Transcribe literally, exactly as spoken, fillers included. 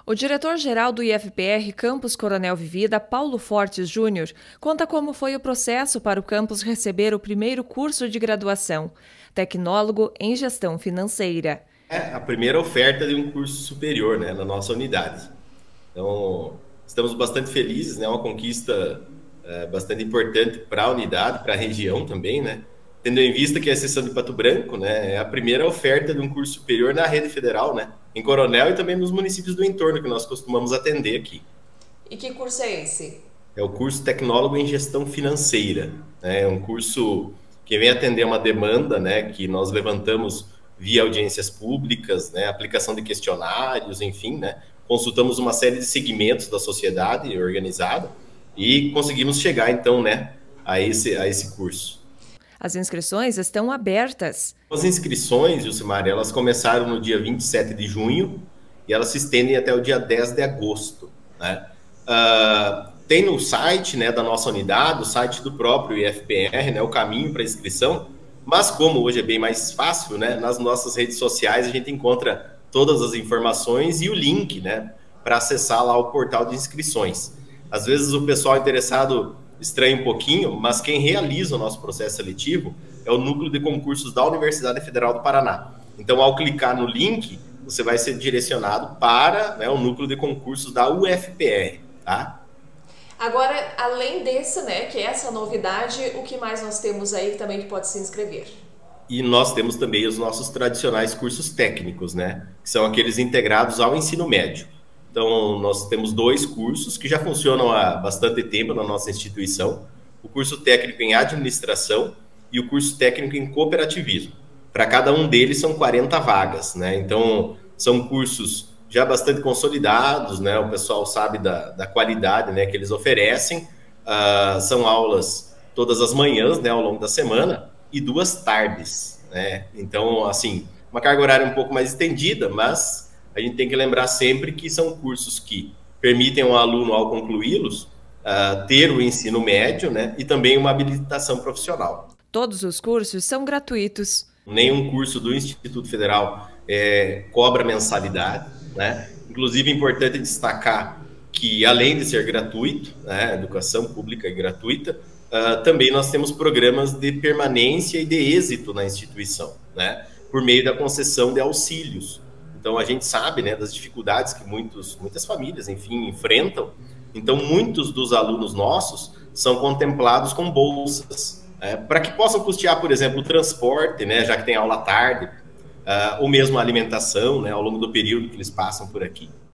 O diretor-geral do I F P R Campus Coronel Vivida, Paulo Fortes Júnior, conta como foi o processo para o campus receber o primeiro curso de graduação, Tecnólogo em Gestão Financeira. É a primeira oferta de um curso superior, né, na nossa unidade. Então, estamos bastante felizes, né, é uma conquista é, bastante importante para a unidade, para a região também, né, tendo em vista que a seção de Pato Branco, né, é a primeira oferta de um curso superior na rede federal, né, em Coronel e também nos municípios do entorno que nós costumamos atender aqui. E que curso é esse? É o curso Tecnólogo em Gestão Financeira, né, é um curso que vem atender uma demanda, né, que nós levantamos via audiências públicas, né, aplicação de questionários, enfim, né, consultamos uma série de segmentos da sociedade organizada e conseguimos chegar, então, né, a esse, a esse curso. As inscrições estão abertas. As inscrições, Jucimar, elas começaram no dia vinte e sete de junho e elas se estendem até o dia dez de agosto, né? Uh, tem no site, né, da nossa unidade, o site do próprio I F P R, né, o caminho para inscrição, mas como hoje é bem mais fácil, né, nas nossas redes sociais a gente encontra todas as informações e o link, né, para acessar lá o portal de inscrições. Às vezes o pessoal interessado estranha um pouquinho, mas quem realiza o nosso processo seletivo é o Núcleo de Concursos da Universidade Federal do Paraná. Então, ao clicar no link, você vai ser direcionado para, né, o Núcleo de Concursos da U F P R, tá? Agora, além desse, né, que é essa novidade, o que mais nós temos aí também que pode se inscrever? E nós temos também os nossos tradicionais cursos técnicos, né, que são aqueles integrados ao ensino médio. Então, nós temos dois cursos que já funcionam há bastante tempo na nossa instituição, o curso técnico em administração e o curso técnico em cooperativismo. Para cada um deles são quarenta vagas, né? Então, são cursos já bastante consolidados, né? O pessoal sabe da, da qualidade, né, que eles oferecem. Uh, são aulas todas as manhãs, né, ao longo da semana, e duas tardes, né? Então, assim, uma carga horária um pouco mais estendida, mas a gente tem que lembrar sempre que são cursos que permitem ao aluno, ao concluí-los, uh, ter o ensino médio, né, e também uma habilitação profissional. Todos os cursos são gratuitos. Nenhum curso do Instituto Federal é, cobra mensalidade, né? Inclusive, é importante destacar que, além de ser gratuito, né, educação pública é gratuita, uh, também nós temos programas de permanência e de êxito na instituição, né, por meio da concessão de auxílios. Então, a gente sabe, né, das dificuldades que muitos, muitas famílias, enfim, enfrentam. Então, muitos dos alunos nossos são contemplados com bolsas, é, para que possam custear, por exemplo, o transporte, né, já que tem aula à tarde, uh, ou mesmo a alimentação, né, ao longo do período que eles passam por aqui.